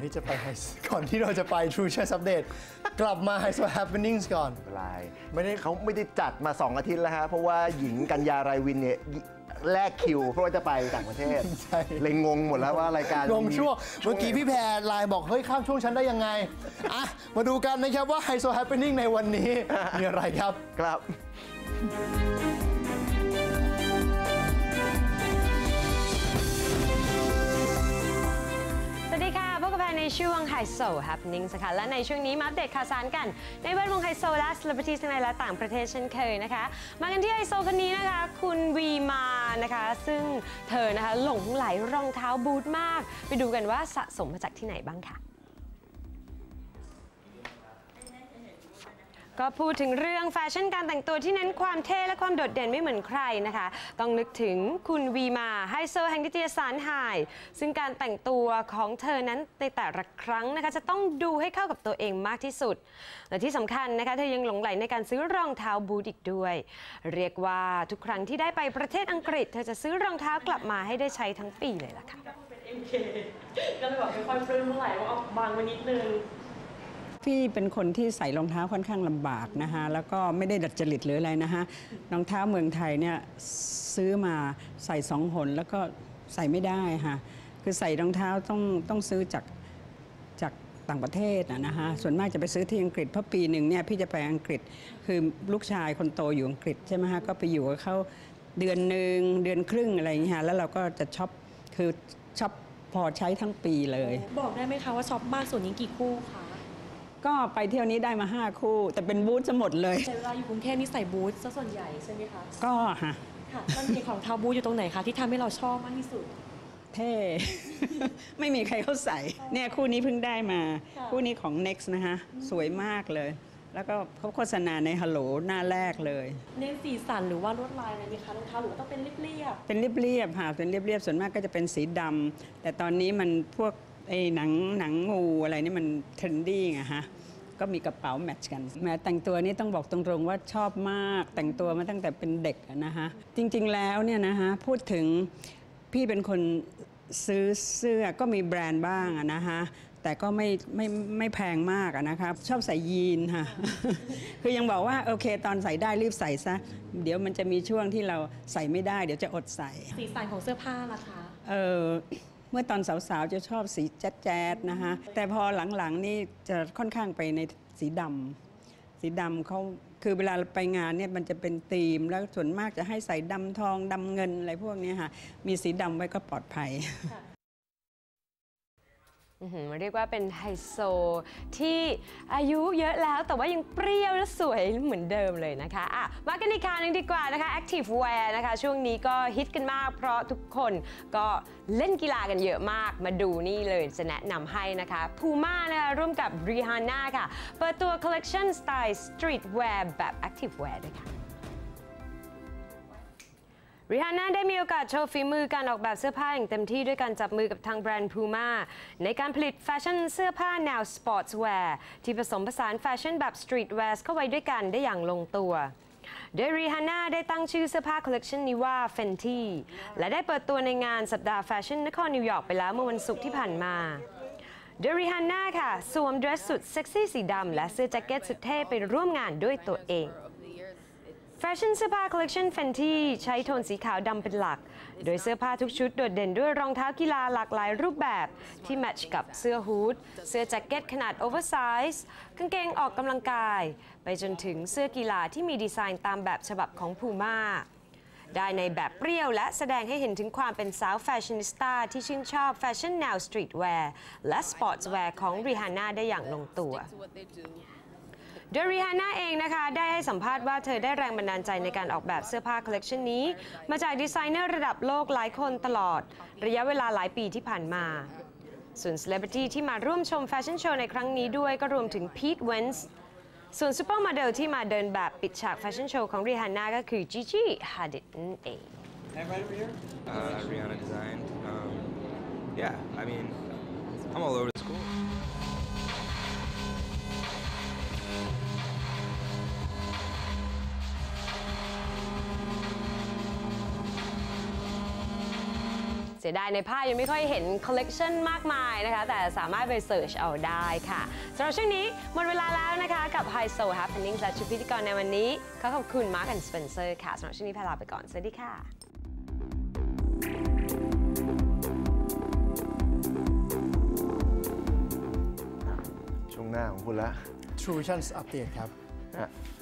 จะไปก่อนที่เราจะไป True Choice Update กลับมา High Soul Happenings ก่อนเขาไม่ได้จัดมา2 อาทิตย์แล้วฮะเพราะว่าหญิงกัญญารายวินเนี่ยแลกคิวเพราะว่าจะไปต่างประเทศเลยงงหมดแล้วว่ารายการงงช่วงเมื่อกี้พี่แพรไลน์บอกเฮ้ยข้ามช่วงฉันได้ยังไงอ่ะมาดูกันนะครับว่า High Soul Happening ในวันนี้มีอะไรครับครับสวัสดีค่ะพบกับแพรในช่วง High Soul Happenings ค่ะและในช่วงนี้มาอัปเดตข่าวสารกันในแวดวงไฮโซและ Celebrities ทั้งในและต่างประเทศเช่นเคยนะคะมากันที่ไฮโซคนนี้นะคะคุณวีมานะคะซึ่งเธอนะคะหลงไหลรองเท้าบูทมากไปดูกันว่าสะสมมาจากที่ไหนบ้างค่ะก็พูดถึงเรื่องแฟชั่นการแต่งตัวที่เน้นความเท่และความโดดเด่นไม่เหมือนใครนะคะต้องนึกถึงคุณวีมาไฮโซแห่งนิตยสารไฮซึ่งการแต่งตัวของเธอนั้นในแต่ละครั้งนะคะจะต้องดูให้เข้ากับตัวเองมากที่สุดและที่สำคัญนะคะเธอยังหลงใหลในการซื้อรองเท้าบูทอีกด้วยเรียกว่าทุกครั้งที่ได้ไปประเทศอังกฤษเธอจะซื้อรองเท้ากลับมาให้ได้ใช้ทั้งปีเลยล่ะค่ะก็เลยแบบไม่ค่อยปลื้มเท่าไหร่ว่าเอาบางไปนิดนึงพี่เป็นคนที่ใส่รองเท้าค่อนข้างลำบากนะคะแล้วก็ไม่ได้ดัดจริตหรืออะไรนะคะรองเท้าเมืองไทยเนี่ยซื้อมาใส่2 หนแล้วก็ใส่ไม่ได้ค่ะคือใส่รองเท้าต้องซื้อจากต่างประเทศนะคะส่วนมากจะไปซื้อที่อังกฤษเพราะปีหนึ่งเนี่ยพี่จะไปอังกฤษคือลูกชายคนโตอยู่อังกฤษใช่ไหมคะก็ไปอยู่กับเขาเดือนหนึ่งเดือนครึ่งอะไรอย่างเงี้ยแล้วเราก็จะช็อปคือช็อปพอใช้ทั้งปีเลยบอกได้ไหมคะว่าช็อปมากส่วนนี้กี่คู่คะก็ไปเที่ยวนี้ได้มา5 คู่แต่เป็นบูทซะหมดเลยแต่เวลาอยู่กรุงเทพนี่ใส่บูทซะส่วนใหญ่ใช่ไหมคะก็ค่ะมันมีของเท้าบูทอยู่ตรงไหนคะที่ทำให้เราชอบมากที่สุดเท่ ไม่มีใครเขาใส่เนี่ยคู่นี้เพิ่งได้มาคู่นี้ของ Next นะคะสวยมากเลยแล้วก็เขาโฆษณาในฮัลโหลหน้าแรกเลยเน้นสีสันหรือว่าลวดลายอะไรไหมคะรองเท้าหรือว่าต้องเป็นเรียบเป็นเรียบค่ะเป็นเรียบส่วนมากก็จะเป็นสีดำแต่ตอนนี้มันพวกไอ้หนังงูอะไรนี่มันเทรนดี้ไงฮะก็มีกระเป๋าแมทช์กันแม้แต่งตัวนี้ต้องบอกตรงๆว่าชอบมากแต่งตัวมาตั้งแต่เป็นเด็กนะคะจริงๆแล้วเนี่ยนะคะพูดถึงพี่เป็นคนซื้อเสื้อก็มีแบรนด์บ้างนะคะแต่ก็ไม่แพงมากนะคะชอบใส่ยีนค่ะ คือยังบอกว่าโอเคตอนใส่ได้รีบใส่ซะเดี๋ยวมันจะมีช่วงที่เราใส่ไม่ได้เดี๋ยวจะอดใส่สีสันของเสื้อผ้าล่ะคะเมื่อตอนสาวๆจะชอบสีแจ๊ดๆนะคะแต่พอหลังๆนี่จะค่อนข้างไปในสีดำเขาคือเวลาไปงานเนี่ยมันจะเป็นธีมแล้วส่วนมากจะให้ใส่ดำทองดำเงินอะไรพวกนี้ค่ะมีสีดำไว้ก็ปลอดภัยเรียกว่าเป็นไฮโซที่อายุเยอะแล้วแต่ว่ายังเปรี้ยวและสวยเหมือนเดิมเลยนะคะมากันอีกข่าวนึงดีกว่านะคะ Active Wear นะคะช่วงนี้ก็ฮิตกันมากเพราะทุกคนก็เล่นกีฬากันเยอะมากมาดูนี่เลยจะแนะนำให้นะคะ Puma นะคะร่วมกับ Rihanna ค่ะเปิดตัว Collection Style Street Wear แบบ Active Wear ด้วยค่ะRihanna ได้มีโอกาสโชว์ฝีมือการออกแบบเสื้อผ้าอย่างเต็มที่ด้วยการจับมือกับทางแบรนด์ Puma ในการผลิตแฟชั่นเสื้อผ้าแนว Sportswear ที่ผสมผสานแฟชั่นแบบ Streetwear เข้าไว้ด้วยกันได้อย่างลงตัวโดย Rihanna ได้ตั้งชื่อเสื้อผ้าคอลเลกชันนี้ว่า Fenty และได้เปิดตัวในงานสัปดาห์แฟชั่นนครนิวยอร์กไปแล้วเมื่อวันศุกร์ที่ผ่านมาโดย Rihanna ค่ะสวมเดรสสุดเซ็กซี่สีดำและเสื้อแจ็คเก็ตสุดเท่ไปร่วมงานด้วยตัวเองแฟชั่นเสื้อผ้าคอลเลกชัน Fenty ใช้โทนสีขาวดำเป็นหลักโดยเสื้อผ้าทุกชุดโดดเด่นด้วยรองเท้ากีฬาหลากหลายรูปแบบที่แมทช์กับเสื้อฮูดเสื้อแจ็คเก็ตขนาดโอเวอร์ไซส์กางเกงออกกำลังกายไปจนถึงเสื้อกีฬาที่มีดีไซน์ตามแบบฉบับของ Puma ได้ในแบบเปรี้ยวและแสดงให้เห็นถึงความเป็นสาวแฟชั่นนิสต้าที่ชื่นชอบแฟชั่นแนวสตรีทแวร์และสปอร์ตแวร์ของ Rihanna ได้อย่างลงตัวโดย Rihanna เองนะคะได้ให้สัมภาษณ์ว่าเธอได้แรงบันดาลใจในการออกแบบเสื้อผ้าคอลเลกชันนี้มาจากดีไซเนอร์ระดับโลกหลายคนตลอดระยะเวลาหลายปีที่ผ่านมาส่วนเซเลบริตี้ที่มาร่วมชมแฟชั่นโชว์ในครั้งนี้ด้วยก็รวมถึงพีทเวนส์ส่วนซูเปอร์โมเดลที่มาเดินแบบปิดฉากแฟชั่นโชว์ของ Rihanna ก็คือ Gigi Hadid นั่นเอง Rihanna designed. Yeah, I mean, I'm all over the school. เสียดายในภาพยังไม่ค่อยเห็นคอลเลกชันมากมายนะคะแต่สามารถไปเสิร์ชเอาได้ค่ะสำหรับช่วงนี้หมดเวลาแล้วนะคะกับ Hi-So Happening และชุดพิธีกรในวันนี้ขอขอบคุณ Mark & Spencer ค่ะสำหรับช่วงนี้แพรลาไปก่อนสวัสดีค่ะช่วงหน้าของคุณละ True Visions อัปเดตครับฮะ